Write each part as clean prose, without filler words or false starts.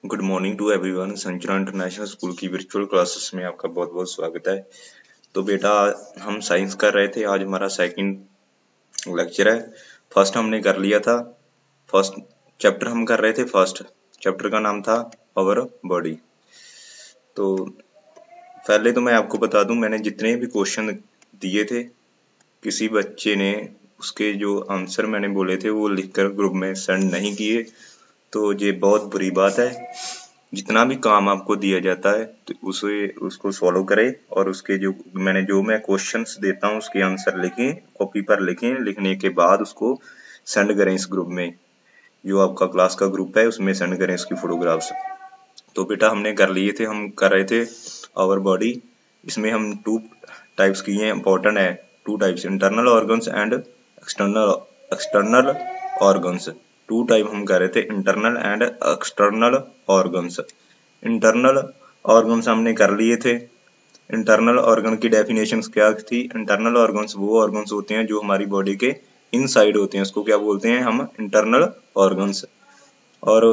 Good morning to everyone. Sanchna international school की virtual classes में आपका बहुत बहुत स्वागत है। तो बेटा, हम साइंस कर रहे थे। आज हमारा सेकंड लेक्चर है। फर्स्ट हमने कर लिया था। फर्स्ट चैप्टर हम कर रहे थे। फर्स्ट चैप्टर का नाम था आवर बॉडी। तो पहले तो मैं आपको बता दूं, मैंने जितने भी क्वेश्चन दिए थे, किसी बच्चे ने उसके जो आंसर मैंने बोले थे वो लिखकर ग्रुप में सेंड नहीं किए, तो ये बहुत बुरी बात है। जितना भी काम आपको दिया जाता है तो उसको फॉलो करें, और उसके जो मैं क्वेश्चंस देता हूँ उसके आंसर लिखें, कॉपी पर लिखें। लिखने के बाद उसको सेंड करें इस ग्रुप में, जो आपका क्लास का ग्रुप है उसमें सेंड करें इसकी फोटोग्राफ्स। तो बेटा, हमने कर लिए थे, हम कर रहे थे आवर बॉडी। इसमें हम टू टाइप्स किए हैं, इंपॉर्टेंट है। Two types, internal organs and external external organs. Two type हम कर रहे थे, internal and external organs. Internal organs हमने कर लिए थे। इंटरनल ऑर्गन की डेफिनेशंस क्या थी? इंटरनल ऑर्गन्स वो ऑर्गन्स होते हैं जो हमारी बॉडी के इनसाइड होते हैं, उसको क्या बोलते हैं हम? Internal organs. और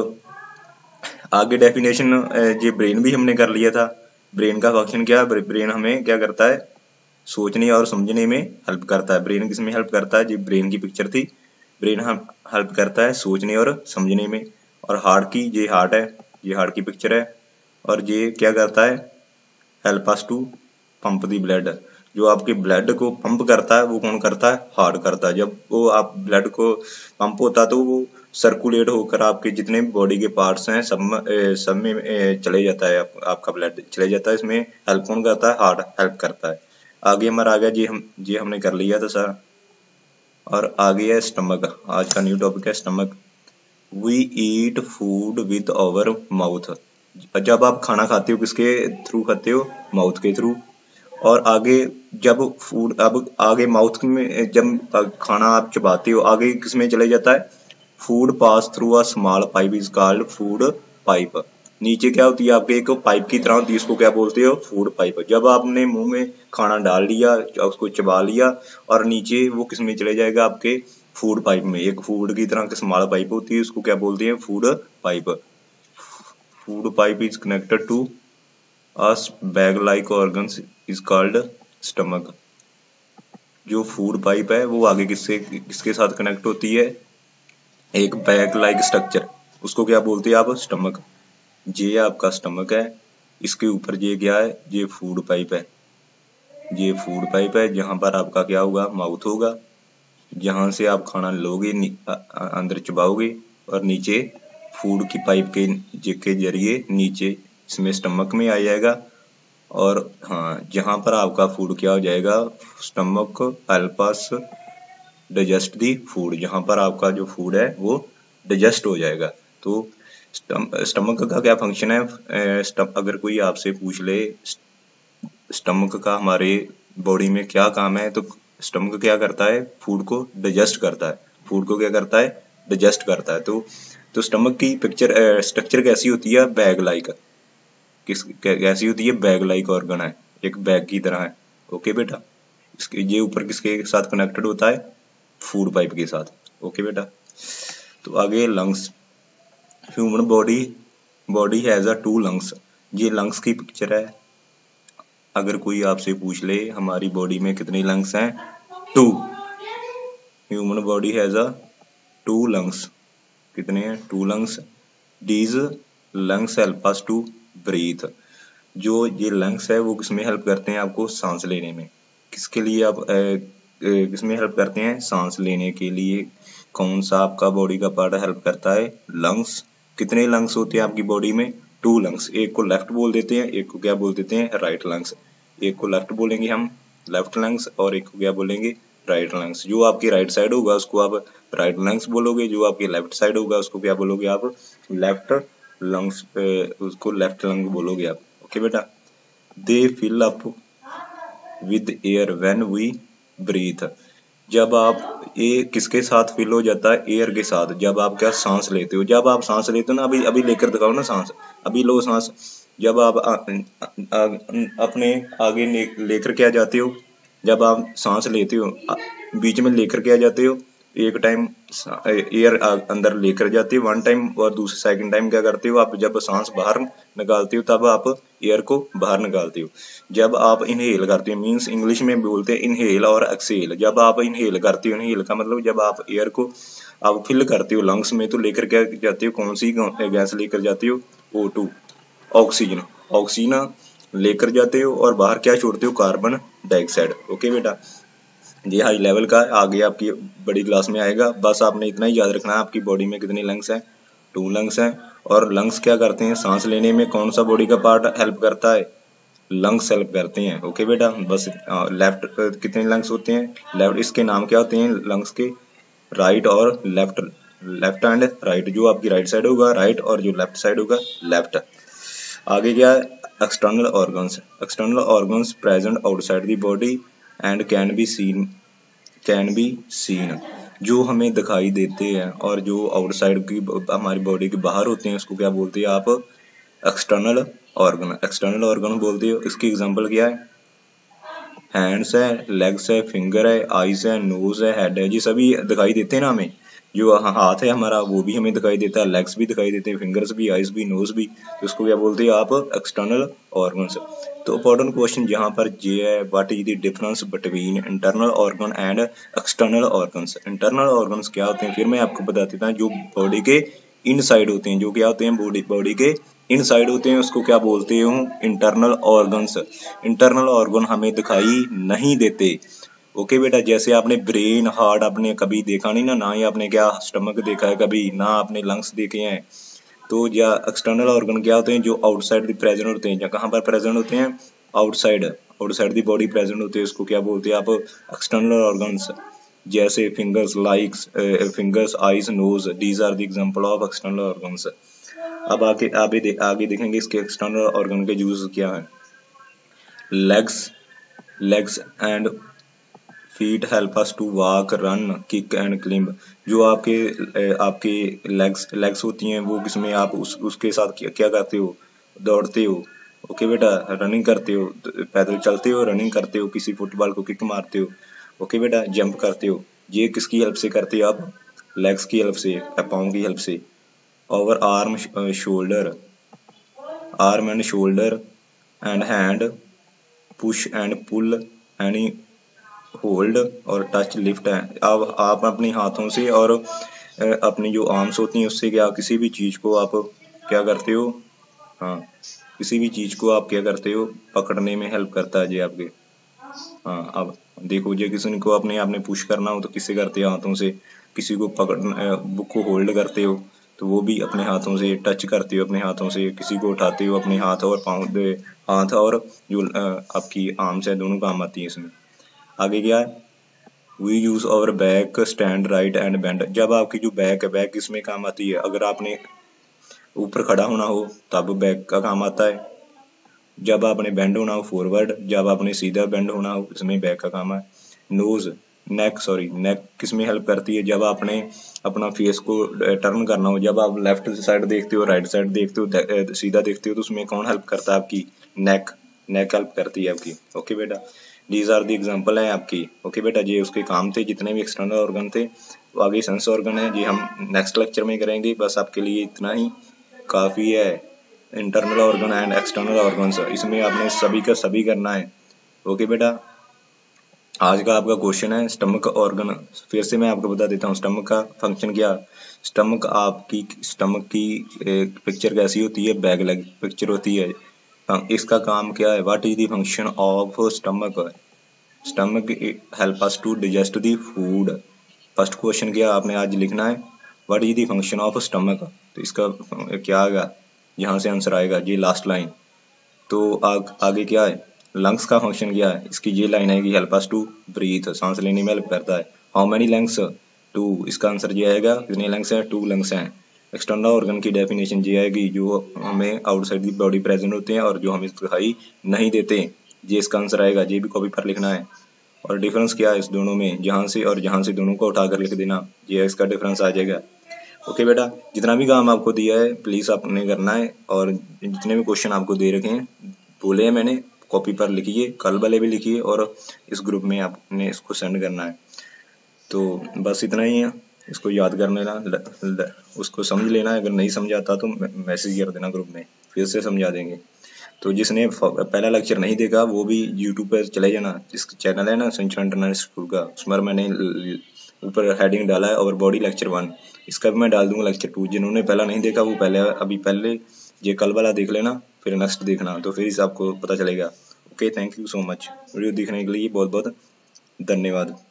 आगे डेफिनेशन, ये ब्रेन भी हमने कर लिया था। ब्रेन का फंक्शन क्या? ब्रेन हमें क्या करता है? सोचने और समझने में हेल्प करता है। ब्रेन किसमें हेल्प करता है? जी, ब्रेन की पिक्चर थी। ब्रेन हम हेल्प करता है सोचने और समझने में। और हार्ट की, ये हार्ट है, ये हार्ट की पिक्चर है। और ये क्या करता है? Help us to pump the blood. जो आपके ब्लड को पंप करता है वो कौन करता है? हार्ट करता है। जब वो आप ब्लड को पंप होता है तो वो सर्कुलेट होकर आपके जितने भी बॉडी के पार्ट्स हैं सब में चले जाता है, आपका ब्लड चले जाता है। इसमें हेल्प कौन करता है? हार्ट हेल्प करता है। आगे हमारा आ गया जी, ये हमने कर लिया था सर। और आगे है स्टमक। आज का न्यू टॉपिक है stomach. We eat food with our mouth. जब आप खाना खाते हो किसके थ्रू खाते हो? माउथ के थ्रू। और आगे जब फूड, अब आगे माउथ में जब खाना आप चबाते हो, आगे किसमें चले जाता है? Food pass through a small pipe is called food pipe. नीचे क्या होती है आपके? एक पाइप की तरह होती है, इसको क्या बोलते हो? Food pipe. जब आपने मुंह में खाना डाल लिया, उसको चबा लिया, और नीचे वो किसमें चले जाएगा? आपके फूड पाइप में। एक फूड की तरह स्मॉल पाइप होती है, उसको क्या बोलते हैं? Food pipe. Food pipe is connected to us bag like organs is called stomach. जो फूड पाइप है वो आगे किसके साथ कनेक्ट होती है? एक बैग लाइक स्ट्रक्चर, उसको क्या बोलते हैं आप? स्टमक। ये आपका स्टमक है। इसके ऊपर ये क्या है? ये फूड पाइप है। ये फूड पाइप है, जहां पर आपका क्या होगा? माउथ होगा। जहां से आप खाना लोगे, अंदर चबाओगे, और नीचे फूड की पाइप के जरिए नीचे इसमें स्टमक में आ जाएगा। और हाँ, जहां पर आपका फूड क्या हो जाएगा? Stomach help us digest the food. जहां पर आपका जो फूड है वो डाइजेस्ट हो जाएगा। तो स्टमक का क्या फंक्शन है? अगर कोई आपसे पूछ ले स्टमक का हमारे बॉडी में क्या काम है, तो स्टमक क्या करता है? फूड को डाइजेस्ट करता है। फूड को क्या करता है? डाइजेस्ट करता है। तो स्टमक की पिक्चर स्ट्रक्चर कैसी होती है? Bag like. कैसी होती है? बैग लाइक ऑर्गन है, एक बैग की तरह है। ओके बेटा, इसके ये ऊपर किसके साथ कनेक्टेड होता है? फूड पाइप के साथ। ओके बेटा। तो आगे lungs. Human body has a two lungs. ये लंग्स की पिक्चर है। अगर कोई आपसे पूछ ले हमारी बॉडी में कितने लंग्स हैं? Two. Human body has a two lungs. कितने हैं? Two lungs. These lungs help us to breathe. जो ये लंग्स है वो किसमें हेल्प करते हैं आपको? सांस लेने में। किसके लिए आप किसमें हेल्प करते हैं? सांस लेने के लिए। कौन सा आपका बॉडी का पार्ट हेल्प करता है? लंग्स। कितने लंग्स होते हैं आपकी बॉडी में? Two lungs. एक को लेफ्ट बोल देते हैं, एक को क्या बोल देते हैं? Right lungs. एक को लेफ्ट बोलेंगे हम, लेफ्ट लंग्स, और एक को क्या बोलेंगे? Right lungs. जो आपकी राइट साइड होगा उसको आप राइट लंग्स बोलोगे, जो आपकी लेफ्ट साइड होगा उसको क्या बोलोगे आप? Left lungs. उसको लेफ्ट लंग बोलोगे आप। ओके बेटा। They fill up with air when we breathe. जब आप, ये किसके साथ फिल हो जाता है? एयर के साथ। जब आप क्या सांस लेते हो, जब आप सांस लेते हो ना, अभी अभी लेकर दिखाओ ना सांस, अभी लो सांस। जब आप अपने आगे लेकर के आ जाते हो, जब आप सांस लेते हो बीच में लेकर के आ जाते हो, एक टाइम एयर अंदर लेकर जाते हो 1 टाइम, और दूसरे सेकंड टाइम क्या करते हो आप, जब सांस बाहर निकालते हो तब आप एयर को बाहर निकालते हो। जब आप इनहेल करते हो, मीन्स इंग्लिश में बोलते हैं इनहेल और एक्सेल। जब आप इनहेल करते हो, इनहेल का मतलब जब आप एयर को आप फिल करते हो लंग्स में, तो लेकर क्या जाते हो, कौन सी गैस लेकर जाते हो, O2, ऑक्सीजन। ऑक्सीजन लेकर जाते हो और बाहर क्या छोड़ते हो, कार्बन डाइऑक्साइड। ओके बेटा, ये हाई लेवल का है, आगे आपकी बड़ी क्लास में आएगा। बस आपने इतना ही याद रखना है, आपकी बॉडी में कितनी लंग्स हैं, 2 लंग्स हैं। और लंग्स क्या करते हैं, सांस लेने में कौन सा बॉडी का पार्ट हेल्प करता है, लंग्स हेल्प करते हैं। ओके बेटा, बस लेफ्ट कितने लंग्स होते हैं, लेफ्ट, इसके नाम क्या होते हैं लंग्स के, राइट और लेफ्ट, लेफ्ट एंड राइट। जो आपकी राइट साइड होगा राइट, और जो लेफ्ट साइड होगा लेफ्ट। आगे क्या है, external organs. External organs present outside the body and can be seen, जो हमें दिखाई देते हैं और जो आउटसाइड की हमारी बॉडी के बाहर होते हैं, उसको क्या बोलते हैं आप, एक्सटर्नल ऑर्गन। एक्सटर्नल ऑर्गन बोलते हो। इसकी एग्जांपल क्या है, हैंड्स है, लेग्स है, फिंगर है, आईज है, नोज है, हेड है, ये सभी दिखाई देते हैं ना हमें। जो हाथ है हमारा वो भी हमें दिखाई देता है, लेग्स भी दिखाई देते हैं, फिंगर्स भी, आईज भी, नोज भी। तो उसको क्या बोलते हैं आप, एक्सटर्नल ऑर्गन्स। तो इंपॉर्टेंट क्वेश्चन यहाँ पर ये है, what is the difference between internal organ and external organs. Internal organs क्या होते हैं, फिर मैं आपको बता देता हूँ, जो बॉडी के इनसाइड होते हैं, जो क्या होते हैं, बॉडी के इनसाइड होते हैं, उसको क्या बोलते हैं, इंटरनल ऑर्गन्स। इंटरनल ऑर्गन हमें दिखाई नहीं देते। ओके बेटा, जैसे आपने ब्रेन, हार्ट आपने कभी देखा नहीं ना, ना ही आपने क्या स्टमक देखा है कभी, ना आपने लंग्स देखे हैं। तो या एक्सटर्नल ऑर्गन क्या होते हैं, जो आउटसाइड प्रेजेंट होते हैं, या कहाँ पर प्रेजेंट होते हैं, outside, outside the body present होते हैं, उसको क्या बोलते हैं आप, एक्सटर्नल ऑर्गन्स। जैसे fingers, likes, fingers, eyes, nose, these are the example of external organs. अब आगे देखेंगे इसके एक्सटर्नल ऑर्गन के यूज क्या है। Legs and feet help us to walk, run, kick and climb. जो आपके लेग्स होती हैं, वो किसमें आप उसके साथ क्या करते हो, दौड़ते हो। ओके बेटा, रनिंग करते हो, पैदल चलते हो, रनिंग करते हो, किसी फुटबॉल को किक मारते हो। ओके बेटा, जंप करते हो। ये किसकी हेल्प से करते हो आप, लेग्स की हेल्प से, पाँव की हेल्प से। और arm and shoulder and hand, push and pull, any hold or touch, lift है। अब आप अपने हाथों से और अपनी जो आर्म्स होती हैं उससे क्या किसी भी चीज को आप क्या करते हो, हाँ, किसी भी चीज को आप क्या करते हो, पकड़ने में हेल्प करता है जी आपके। हाँ, अब देखो, ये किसी को अपने आपने पुश करना हो तो किससे करते हो, हाथों से। किसी को बुक को होल्ड करते हो तो वो भी अपने हाथों से। टच करते हो अपने हाथों से, किसी को उठाते हो अपने हाथ और पाँव, हाथ और जो आपकी आर्म्स है दोनों काम आती है इसमें। आगे क्या है, we use our back, stand, right and bend. जब आपकी जो बैक है, बैक किसमें काम आती है, अगर आपने ऊपर खड़ा होना हो तब बैक का काम आता है। जब आपने बेंड होना हो फॉरवर्ड, जब आपने सीधा बेंड होना हो इसमें बैक का काम है। नेक किसमें हेल्प करती है, जब आपने अपना फेस को टर्न करना हो, जब आप लेफ्ट साइड देखते हो, राइट साइड देखते हो, सीधा देखते हो, तो उसमें कौन हेल्प करता है आपकी, नेक हेल्प करती है आपकी। ओके बेटा, दीज आर दी एग्जाम्पल है आपकी। ओके बेटा, ये उसके काम थे जितने भी एक्सटर्नल ऑर्गन थे। तो आगे सेंस ऑर्गन है जी, हम नेक्स्ट लेक्चर में करेंगे। बस आपके लिए इतना ही काफ़ी है। Internal organ and external organs, इसमें आपने सभी का सभी करना है। ओके बेटा, आज का आपका क्वेश्चन है स्टमक ऑर्गन। फिर से मैं आपको बता देता हूँ स्टमक का फंक्शन क्या। स्टमक की पिक्चर कैसी होती है, बैग लेग पिक्चर होती है। इसका काम क्या है, what is the function of stomach. Stomach help us to digest the food. First question क्या आपने आज लिखना है, what is the function of stomach. तो इसका क्या आएगा, यहाँ से आंसर आएगा जी लास्ट लाइन। तो आगे क्या है, लंग्स का फंक्शन क्या है, इसकी ये लाइन है कि हेल्प अस टू ब्रीथ, सांस लेने में हेल्प करता है। हाउ मेनी लंग्स, 2, इसका आंसर ये आएगा, कितने लंग्स हैं, 2 लंग्स हैं। एक्सटर्नल ऑर्गन की डेफिनेशन ये आएगी, जो हमें आउटसाइड दी बॉडी प्रेजेंट होते हैं और जो हमें दिखाई नहीं देते। ये इसका आंसर आएगा, ये भी कॉपी पर लिखना है। और डिफरेंस क्या है इस दोनों में, जहाँ से और जहाँ से दोनों को उठाकर लिख देना, ये इसका डिफरेंस आ जाएगा। ओके बेटा, जितना भी काम आपको दिया है प्लीज आपने करना है, और जितने भी क्वेश्चन आपको दे रखे हैं बोले हैं मैंने, कॉपी पर लिखिए, कल वाले भी लिखिए, और इस ग्रुप में आपने इसको सेंड करना है। तो बस इतना ही है, इसको याद कर लेना, उसको समझ लेना। अगर नहीं समझ आता तो मैसेज कर देना ग्रुप में, फिर से समझा देंगे। तो जिसने पहला लेक्चर नहीं देखा वो भी यूट्यूब पर चले जाना, जिसका चैनल है ना संचरण इंटरनेशनल स्कूल का, उसमें मैंने ऊपर हेडिंग डाला है ओवर बॉडी लेक्चर 1। इसका भी मैं डाल दूंगा लेक्चर 2। जिन्होंने पहला नहीं देखा वो पहले ये कल वाला देख लेना, फिर नेक्स्ट देखना, तो फिर इस आपको पता चलेगा। Okay, thank you so much. Video देखने के लिए बहुत बहुत धन्यवाद।